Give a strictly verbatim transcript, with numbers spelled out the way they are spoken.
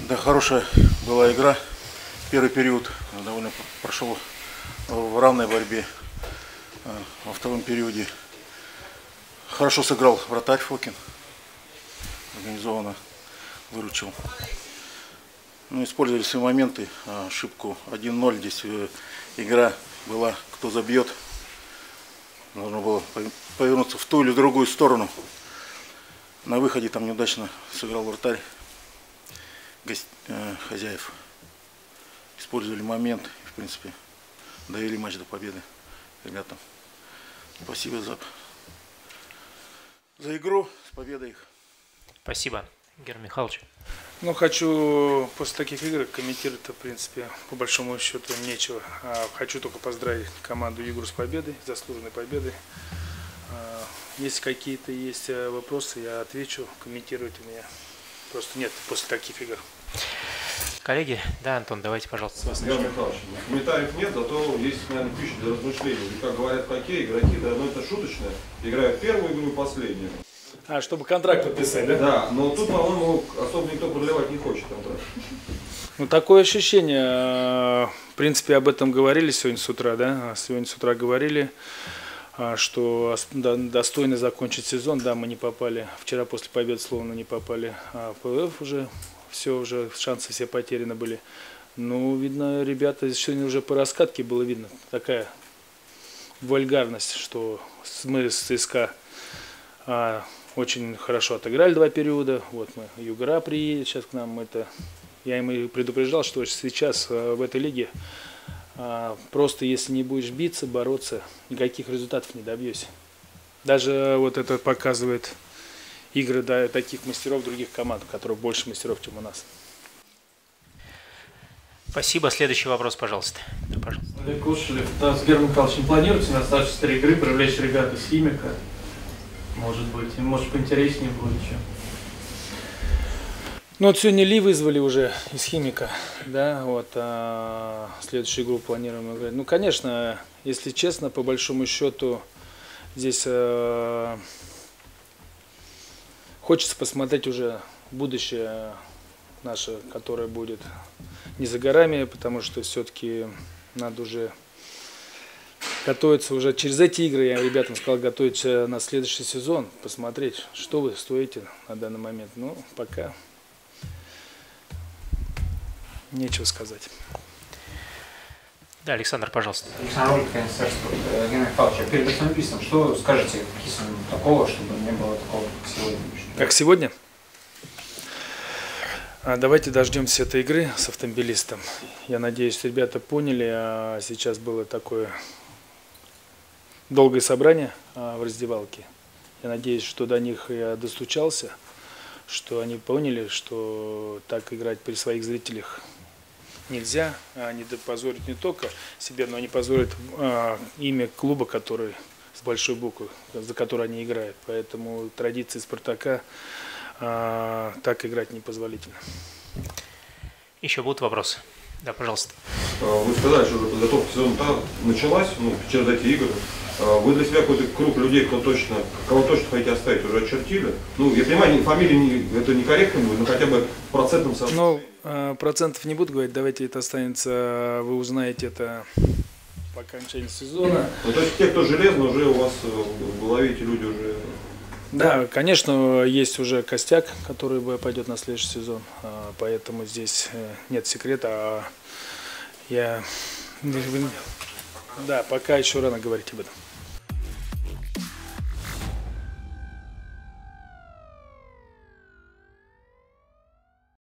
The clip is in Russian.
Да, хорошая была игра. Первый период довольно прошел в равной борьбе. Во втором периоде хорошо сыграл вратарь Фокин. Организованно выручил. Ну, использовали все моменты. Ошибку один ноль. Здесь игра была, кто забьет. Нужно было повернуться в ту или другую сторону. На выходе там неудачно сыграл вратарь гость, э, хозяев. Использовали момент и, в принципе, довели матч до победы ребятам. Спасибо за, за игру. С победой их. Спасибо, Герман Михайлович. Ну, хочу после таких игр комментировать-то, в принципе, по большому счету нечего. А хочу только поздравить команду Югру с победой, заслуженной победой. А, если какие-то есть вопросы, я отвечу. Комментировать у меня просто нет после таких игр. Коллеги, да, Антон, давайте, пожалуйста, с вас начнем. Герман Михайлович, комментариев нет, зато есть, наверное, пища для размышлений. И, как говорят в хоккее, игроки, да, ну это шуточное, играют первую игру и последнюю. А, чтобы контракт подписать, да? Да, но тут, по-моему, особо никто продлевать не хочет контракт. Ну, такое ощущение, в принципе, об этом говорили сегодня с утра, да, сегодня с утра говорили, что достойно закончить сезон, да, мы не попали, вчера после победы словно не попали, а в плей-офф уже, все, уже шансы все потеряны были. Ну, видно, ребята, сегодня уже по раскатке было видно, такая вульгарность, что мы с ЦСКА а, очень хорошо отыграли два периода. Вот мы, Югра приедет сейчас к нам. Это, я им и предупреждал, что сейчас в этой лиге просто если не будешь биться, бороться, никаких результатов не добьешься. Даже вот это показывает игры, да, таких мастеров других команд, у которых больше мастеров, чем у нас. Спасибо. Следующий вопрос, пожалуйста. Да, пожалуйста. Олег Кушелев, да, с Германом Михайловичем планируете на старшей три игры привлечь ребят из Химика? Может быть, и может поинтереснее будет чем. Ну вот сегодня Ли вызвали уже из Химика, да, вот, а следующую игру планируем играть. Ну, конечно, если честно, по большому счету, здесь а, хочется посмотреть уже будущее наше, которое будет не за горами, потому что все-таки надо уже готовиться уже через эти игры, я ребятам сказал, готовиться на следующий сезон, посмотреть, что вы стоите на данный момент. Ну, пока нечего сказать. Да, Александр, пожалуйста. Александр Ролик, Герман Михайлович, перед автомобилистом, что скажете, какие такого, чтобы не было такого, как сегодня? Как сегодня? Давайте дождемся этой игры с автомобилистом. Я надеюсь, ребята поняли, а сейчас было такое долгое собрание в раздевалке. Я надеюсь, что до них я достучался, что они поняли, что так играть при своих зрителях нельзя. Они позорят не только себе, но они позорят а, имя клуба, который с большой буквы, за который они играют. Поэтому традиции Спартака а, так играть непозволительно. Еще будут вопросы? Да, пожалуйста. Вы сказали, что подготовка сезона началась, ну, через эти игры. Вы для себя какой-то круг людей, кто точно, кого точно хотите оставить, уже очертили? Ну, я понимаю, фамилии не, это некорректно будет, но хотя бы в процентном соотношении. Ну, процентов не буду говорить, давайте это останется, вы узнаете это по окончании сезона. Ну, то есть те, кто железно, уже у вас в голове эти люди уже... Да, конечно, есть уже костяк, который пойдет на следующий сезон, поэтому здесь нет секрета, а я... Да, пока еще рано говорить об этом.